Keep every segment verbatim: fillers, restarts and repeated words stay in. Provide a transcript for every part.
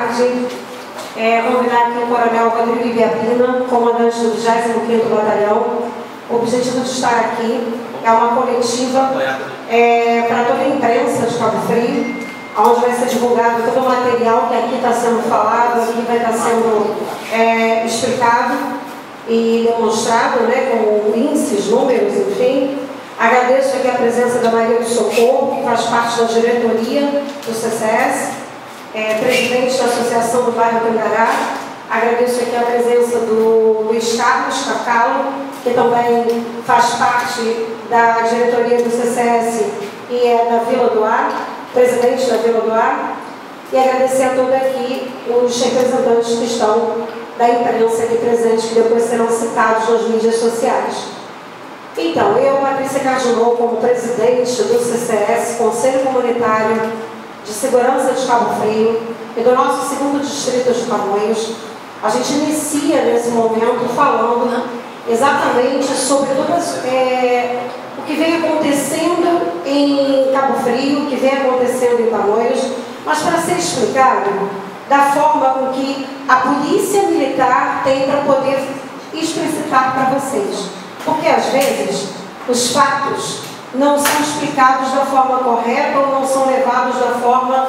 tarde. É, convidar aqui o Coronel Rodrigo Ibiapina, comandante do vigésimo quinto Batalhão. O objetivo de estar aqui é uma coletiva é, para toda a imprensa de Cabo Frio, onde vai ser divulgado todo o material que aqui está sendo falado, aqui vai estar sendo é, explicado e demonstrado, né, com índices, números, enfim. Agradeço aqui a presença da Maria do Socorro, que faz parte da diretoria do C C S, é, presidente da Associação do Bairro Tangará. Agradeço aqui a presença do Luiz Carlos Cacalo, que também faz parte da diretoria do C C S e é da Vila do Ar, presidente da Vila do Ar. E agradecer a todos aqui os representantes que estão da imprensa aqui presentes, que depois serão citados nas mídias sociais. Então, eu, Patrícia Cardinal, como presidente do C C S, Conselho Comunitário de Segurança de Cabo Frio, e do nosso segundo distrito de Tamoios, a gente inicia nesse momento falando exatamente sobre todas, é, o que vem acontecendo em Cabo Frio, o que vem acontecendo em Tamoios, mas para ser explicado da forma com que a Polícia Militar tem para poder explicitar para vocês. Porque, às vezes, os fatos não são explicados da forma correta ou não são levados da forma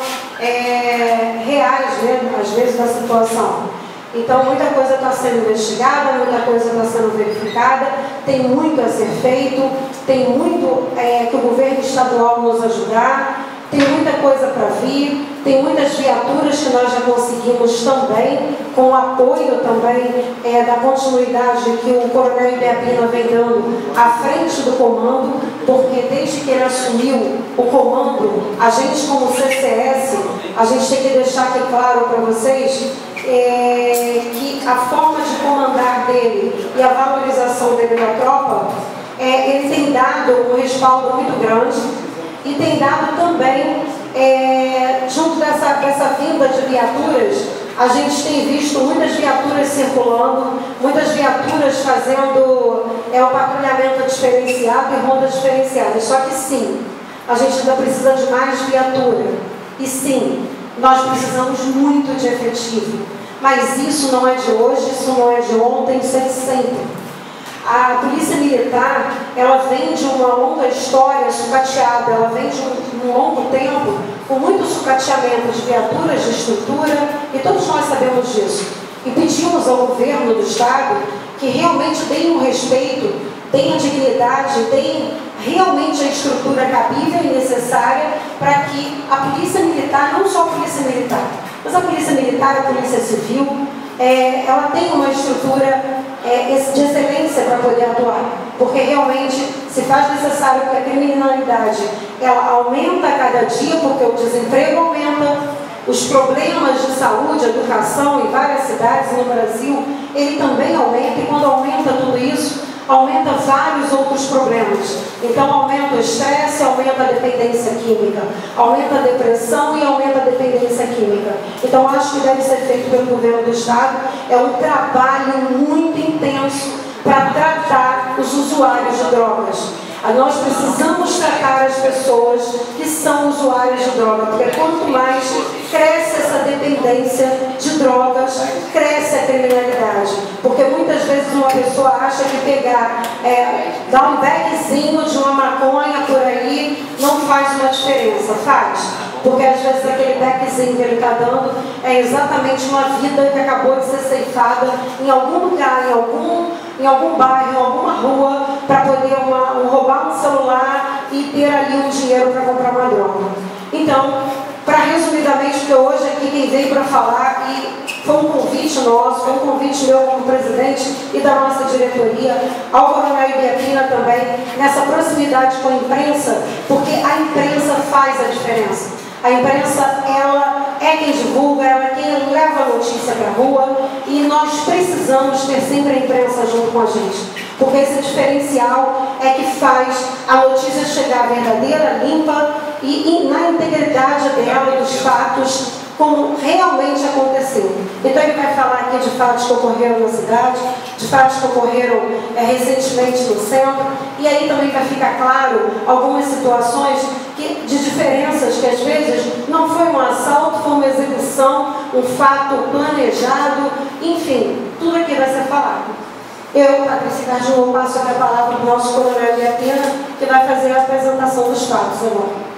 é, reais, né, às vezes, da situação. Então, muita coisa está sendo investigada, muita coisa está sendo verificada, tem muito a ser feito, tem muito é, que o governo estadual nos ajudar, tem muita coisa para vir, tem muitas viaturas que nós já conseguimos também, com o apoio também é, da continuidade que o Coronel Ibiapina vem dando à frente do comando, porque desde que ele assumiu o comando, a gente como C C S, a gente tem que deixar aqui claro para vocês é, que a forma de comandar dele e a valorização dele na tropa, é, ele tem dado um respaldo muito grande, e tem dado também, é, junto dessa, dessa vinda de viaturas, a gente tem visto muitas viaturas circulando, muitas viaturas fazendo é, o patrulhamento diferenciado e rondas diferenciadas. Só que sim, a gente ainda precisa de mais viatura. E sim, nós precisamos muito de efetivo. Mas isso não é de hoje, isso não é de ontem, isso é de sempre. A Polícia Militar, ela vem de uma longa história sucateada, ela vem de um, um longo tempo com muito sucateamento de viaturas, de estrutura, e todos nós sabemos disso. E pedimos ao governo do Estado que realmente deem um respeito, deem a dignidade, deem realmente a estrutura cabível e necessária para que a Polícia Militar, não só a Polícia Militar, mas a Polícia Militar, a Polícia Civil, é, ela tem uma estrutura É, de excelência para poder atuar, porque realmente se faz necessário que a criminalidade ela aumenta a cada dia, porque o desemprego aumenta, os problemas de saúde, educação em várias cidades no Brasil, ele também aumenta, e quando aumenta tudo isso, aumenta vários outros problemas. Então aumenta o estresse, aumenta a dependência química, aumenta a depressão e aumenta a dependência química. Então acho que deve ser feito pelo governo do Estado, é um trabalho muito intenso para tratar os usuários de drogas. Nós precisamos tratar as pessoas que são usuárias de droga, porque quanto mais cresce essa dependência de drogas, cresce a criminalidade. Porque muitas vezes uma pessoa acha que pegar, é, dar um beckzinho de uma maconha por aí não faz uma diferença. Faz. Porque às vezes aquele beckzinho que ele está dando é exatamente uma vida que acabou de ser ceifada em algum lugar, em algum, em algum bairro, em alguma rua, para poder uma, um, roubar um celular e ter ali um dinheiro para comprar uma droga. Então, para resumidamente, porque hoje aqui quem veio para falar, e foi um convite nosso, foi um convite meu como presidente e da nossa diretoria, ao Coronel Ibiapina também, nessa proximidade com a imprensa, porque a imprensa faz a diferença. A imprensa, ela é quem divulga, ela é quem leva a notícia para a rua, e nós precisamos ter sempre a imprensa junto com a gente, porque esse diferencial é que faz a notícia chegar verdadeira, limpa e, e na integridade dela, dos fatos, como realmente aconteceu. Então ele vai falar aqui de fatos que ocorreram na cidade, de fatos que ocorreram é, recentemente no centro, e aí também vai ficar claro algumas situações que, de diferenças que às vezes não foi um assalto, foi uma execução, um fato planejado, enfim, tudo aqui vai ser falado. Eu, Patrícia Cardinal, passo aqui a palavra para o nosso coronel Biapina, que vai fazer a apresentação dos fatos, irmão.